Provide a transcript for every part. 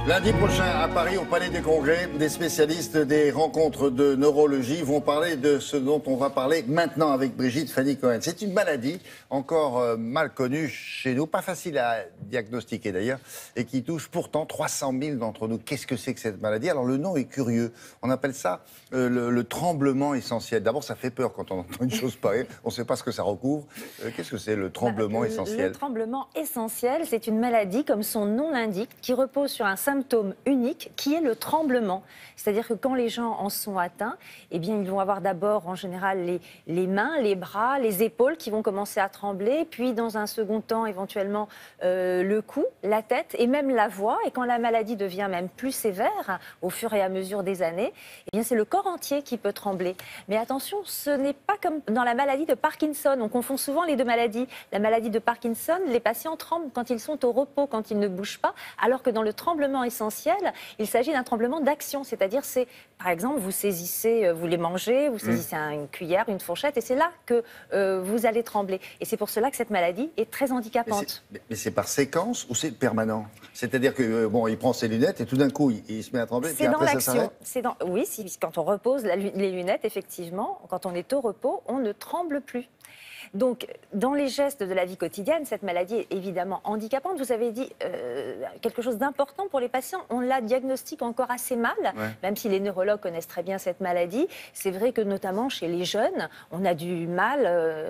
Lundi prochain, à Paris, au Palais des Congrès, des spécialistes des rencontres de neurologie vont parler de ce dont on va parler maintenant avec Brigitte Fanny-Cohen. C'est une maladie encore mal connue chez nous, pas facile à diagnostiquer d'ailleurs, et qui touche pourtant 300 000 d'entre nous. Qu'est-ce que c'est que cette maladie? Alors le nom est curieux. On appelle ça le tremblement essentiel. D'abord, ça fait peur quand on entend une chose pareille. On ne sait pas ce que ça recouvre. Qu'est-ce que c'est le tremblement essentiel? Le tremblement essentiel, c'est une maladie, comme son nom l'indique, qui repose sur un symptôme unique qui est le tremblement. C'est-à-dire que quand les gens en sont atteints, eh bien, ils vont avoir d'abord en général les mains, les bras, les épaules qui vont commencer à trembler, puis dans un second temps éventuellement le cou, la tête et même la voix. Et quand la maladie devient même plus sévère au fur et à mesure des années, eh bien, c'est le corps entier qui peut trembler. Mais attention, ce n'est pas comme dans la maladie de Parkinson. On confond souvent les deux maladies. La maladie de Parkinson, les patients tremblent quand ils sont au repos, quand ils ne bougent pas, alors que dans le tremblement essentiel, il s'agit d'un tremblement d'action, c'est-à-dire c'est, par exemple, vous saisissez, vous les mangez, vous saisissez une cuillère, une fourchette, et c'est là que vous allez trembler. Et c'est pour cela que cette maladie est très handicapante. Mais c'est par séquence ou c'est permanent? C'est-à-dire que bon, il prend ses lunettes et tout d'un coup, il se met à trembler. C'est dans l'action. Oui, quand on repose les lunettes, effectivement, quand on est au repos, on ne tremble plus. Donc, dans les gestes de la vie quotidienne, cette maladie est évidemment handicapante. Vous avez dit quelque chose d'important pour les patients. On la diagnostique encore assez mal, même si les neurologues connaissent très bien cette maladie. C'est vrai que notamment chez les jeunes, on a du mal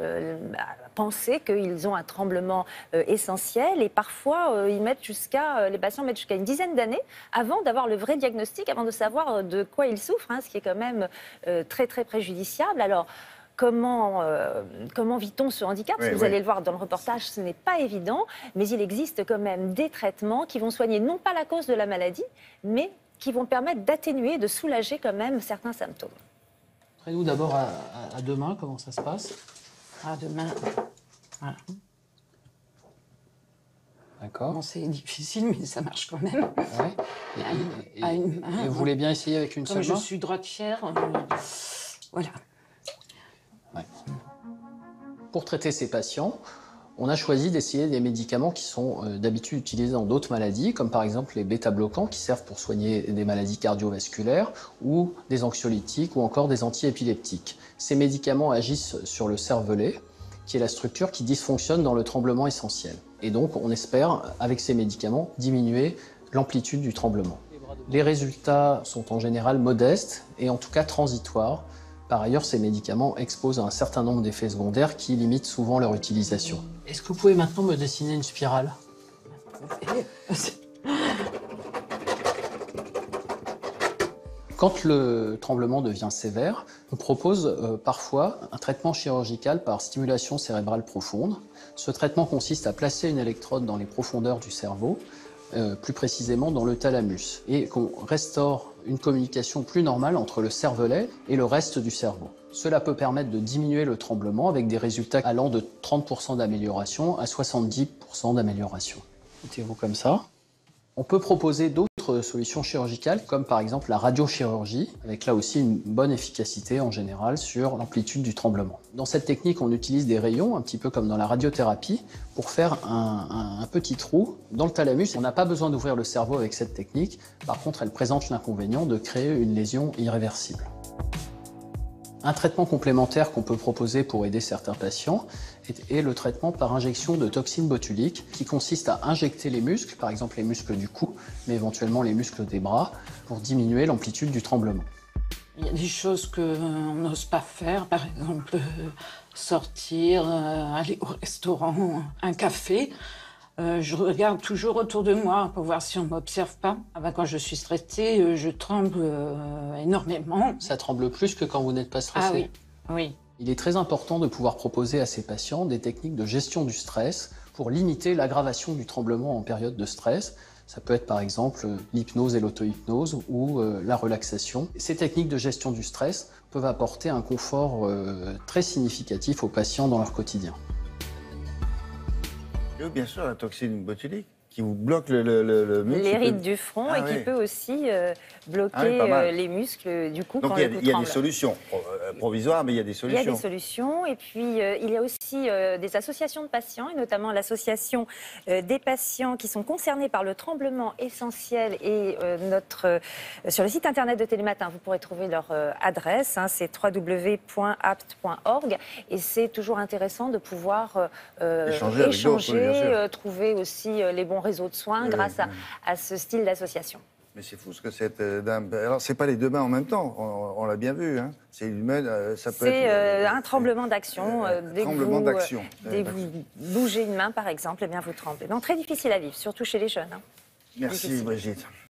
à penser qu'ils ont un tremblement essentiel. Et parfois, les patients mettent jusqu'à une dizaine d'années avant d'avoir le vrai diagnostic, avant de savoir de quoi ils souffrent, ce qui est quand même très, très préjudiciable. Alors, comment vit-on ce handicap? Parce que vous allez le voir dans le reportage, ce n'est pas évident, mais il existe quand même des traitements qui vont soigner non pas la cause de la maladie, mais qui vont permettre d'atténuer, de soulager quand même certains symptômes. Montrez-nous d'abord à deux mains comment ça se passe. À deux mains, voilà. D'accord. Bon, c'est difficile, mais ça marche quand même. Ouais. À une main. Et vous voulez bien essayer avec une seule main? Comme je suis droitière, voilà. Ouais. Pour traiter ces patients, on a choisi d'essayer des médicaments qui sont d'habitude utilisés dans d'autres maladies, comme par exemple les bêta-bloquants qui servent pour soigner des maladies cardiovasculaires, ou des anxiolytiques, ou encore des antiépileptiques. Ces médicaments agissent sur le cervelet, qui est la structure qui dysfonctionne dans le tremblement essentiel. Et donc, on espère, avec ces médicaments, diminuer l'amplitude du tremblement. Les résultats sont en général modestes et en tout cas transitoires. Par ailleurs, ces médicaments exposent à un certain nombre d'effets secondaires qui limitent souvent leur utilisation. Est-ce que vous pouvez maintenant me dessiner une spirale? Quand le tremblement devient sévère, on propose parfois un traitement chirurgical par stimulation cérébrale profonde. Ce traitement consiste à placer une électrode dans les profondeurs du cerveau, plus précisément dans le thalamus, et qu'on restaure une communication plus normale entre le cervelet et le reste du cerveau. Cela peut permettre de diminuer le tremblement avec des résultats allant de 30% d'amélioration à 70% d'amélioration. Mettez-vous comme ça. On peut proposer d'autres solutions chirurgicales, comme par exemple la radiochirurgie, avec là aussi une bonne efficacité en général sur l'amplitude du tremblement. Dans cette technique, on utilise des rayons, un petit peu comme dans la radiothérapie, pour faire un petit trou dans le thalamus. On n'a pas besoin d'ouvrir le cerveau avec cette technique, par contre elle présente l'inconvénient de créer une lésion irréversible. Un traitement complémentaire qu'on peut proposer pour aider certains patients est le traitement par injection de toxine botulique qui consiste à injecter les muscles, par exemple les muscles du cou, mais éventuellement les muscles des bras, pour diminuer l'amplitude du tremblement. Il y a des choses qu'on n'ose pas faire, par exemple sortir, aller au restaurant, un café. Je regarde toujours autour de moi pour voir si on ne m'observe pas. Quand je suis stressée, je tremble énormément. Ça tremble plus que quand vous n'êtes pas stressé? Ah oui, oui. Il est très important de pouvoir proposer à ces patients des techniques de gestion du stress pour limiter l'aggravation du tremblement en période de stress. Ça peut être par exemple l'hypnose et l'auto-hypnose ou la relaxation. Ces techniques de gestion du stress peuvent apporter un confort très significatif aux patients dans leur quotidien. Et bien sûr, la toxine botulique, qui vous bloque le muscle. Les rides du front Ah et qui oui. peut aussi bloquer Ah oui, pas mal. les muscles du cou Donc quand il y a, le cou il y a des tremble. solutions provisoires, mais il y a des Il y solutions. a des solutions et puis il y a aussi des associations de patients et notamment l'association des patients qui sont concernés par le tremblement essentiel et sur le site internet de Télématin, vous pourrez trouver leur adresse, hein, c'est www.apt.org et c'est toujours intéressant de pouvoir Échanger avec d'autres, oui, bien sûr. trouver aussi les bons réseaux de soins Oui, grâce oui. à ce style d'association. Mais c'est fou ce que cette dame. Alors, c'est pas les deux mains en même temps, on l'a bien vu. Hein. C'est une main, ça peut C'est être. un tremblement d'action. Tremblement d'action. Dès que vous bougez une main, par exemple, eh bien, vous tremblez. Donc, très difficile à vivre, surtout chez les jeunes. Hein. Merci Difficile. Brigitte.